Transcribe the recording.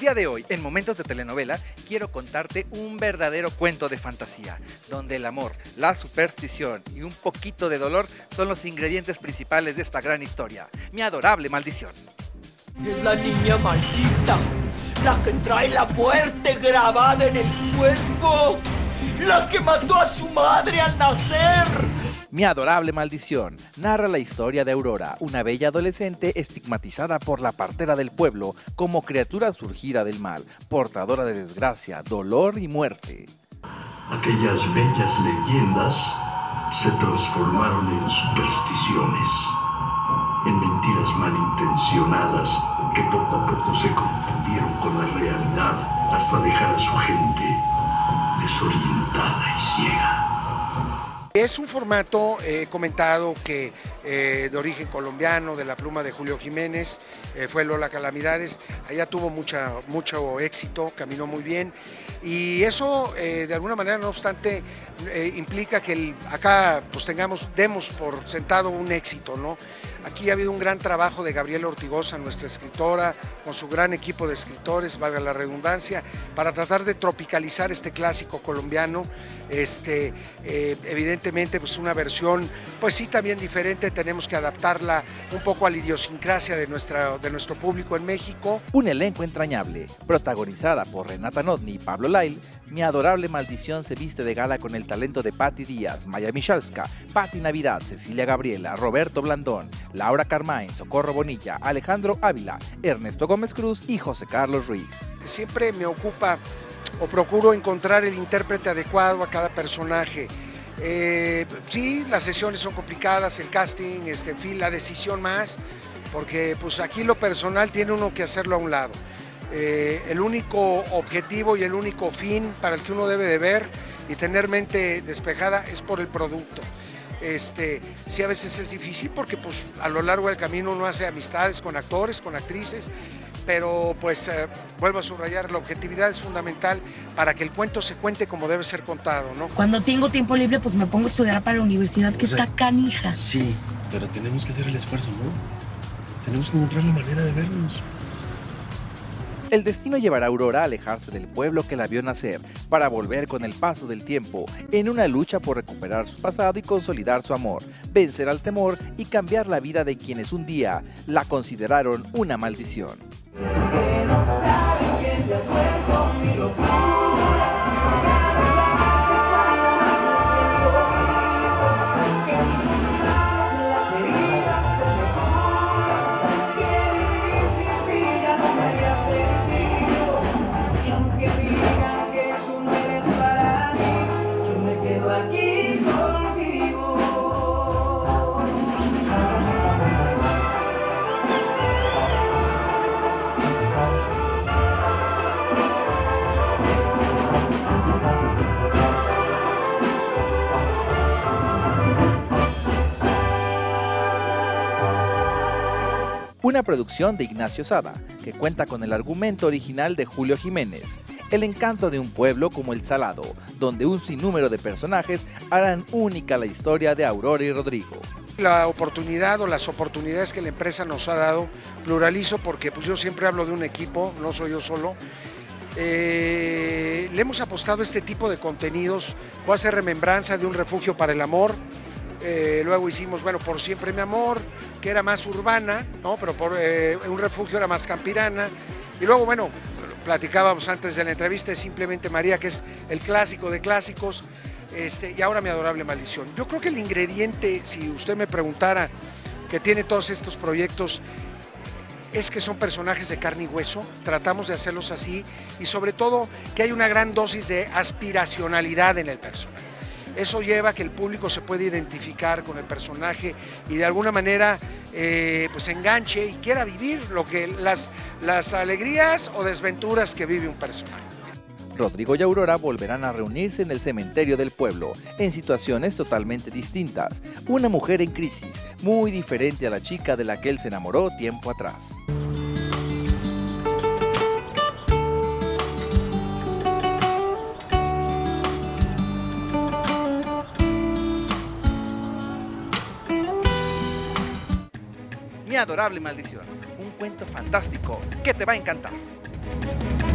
día de hoy, en Momentos de Telenovela, quiero contarte un verdadero cuento de fantasía, donde el amor, la superstición y un poquito de dolor son los ingredientes principales de esta gran historia. Mi adorable maldición. Es la niña maldita, la que trae la muerte grabada en el cuerpo, la que mató a su madre al nacer. Mi adorable maldición narra la historia de Aurora, una bella adolescente estigmatizada por la partera del pueblo como criatura surgida del mal, portadora de desgracia, dolor y muerte. Aquellas bellas leyendas se transformaron en supersticiones, en mentiras malintencionadas que poco a poco se confundieron con la realidad hasta dejar a su gente desorientada y ciega. Es un formato comentado que de origen colombiano, de la pluma de Julio Jiménez, fue Lola Calamidades. Allá tuvo mucho éxito, caminó muy bien y eso de alguna manera, no obstante, implica que acá pues demos por sentado un éxito, ¿no? Aquí ha habido un gran trabajo de Gabriela Ortigosa, nuestra escritora, con su gran equipo de escritores, valga la redundancia, para tratar de tropicalizar este clásico colombiano. Evidentemente, pues una versión, pues sí, también diferente, tenemos que adaptarla un poco a la idiosincrasia de nuestro público en México. Un elenco entrañable, protagonizada por Renata Notni y Pablo Lyle. Mi adorable maldición se viste de gala con el talento de Patti Díaz, Maya Michalska, Patti Navidad, Cecilia Gabriela, Roberto Blandón, Laura Carmine, Socorro Bonilla, Alejandro Ávila, Ernesto Gómez Cruz y José Carlos Ruiz. Siempre me ocupa o procuro encontrar el intérprete adecuado a cada personaje. Sí, las sesiones son complicadas, el casting, en fin, la decisión más, porque pues aquí lo personal tiene uno que hacerlo a un lado. El único objetivo y el único fin para el que uno debe de ver y tener mente despejada es por el producto. Sí, a veces es difícil porque pues a lo largo del camino uno hace amistades con actores, con actrices, pero pues vuelvo a subrayar, la objetividad es fundamental para que el cuento se cuente como debe ser contado, ¿no? Cuando tengo tiempo libre pues me pongo a estudiar para la universidad, que está canija. Sí, pero tenemos que hacer el esfuerzo, ¿no? Tenemos que encontrar la manera de vernos. El destino llevará a Aurora a alejarse del pueblo que la vio nacer, para volver con el paso del tiempo, en una lucha por recuperar su pasado y consolidar su amor, vencer al temor y cambiar la vida de quienes un día la consideraron una maldición. Una producción de Ignacio Sada, que cuenta con el argumento original de Julio Jiménez, el encanto de un pueblo como El Salado, donde un sinnúmero de personajes harán única la historia de Aurora y Rodrigo. La oportunidad o las oportunidades que la empresa nos ha dado, pluralizo porque pues yo siempre hablo de un equipo, no soy yo solo. Le hemos apostado a este tipo de contenidos. Voy a hacer remembranza de Un refugio para el amor. Luego hicimos, bueno, Por siempre mi amor, que era más urbana, ¿no? Pero Un refugio era más campirana. Y luego, bueno, platicábamos antes de la entrevista de Simplemente María, que es el clásico de clásicos, y ahora Mi adorable maldición. Yo creo que el ingrediente, si usted me preguntara, que tiene todos estos proyectos, es que son personajes de carne y hueso, tratamos de hacerlos así, y sobre todo que hay una gran dosis de aspiracionalidad en el personaje. Eso lleva a que el público se pueda identificar con el personaje y de alguna manera pues enganche y quiera vivir las alegrías o desventuras que vive un personaje. Rodrigo y Aurora volverán a reunirse en el cementerio del pueblo, en situaciones totalmente distintas. Una mujer en crisis, muy diferente a la chica de la que él se enamoró tiempo atrás. Mi adorable maldición, un cuento fantástico que te va a encantar. México.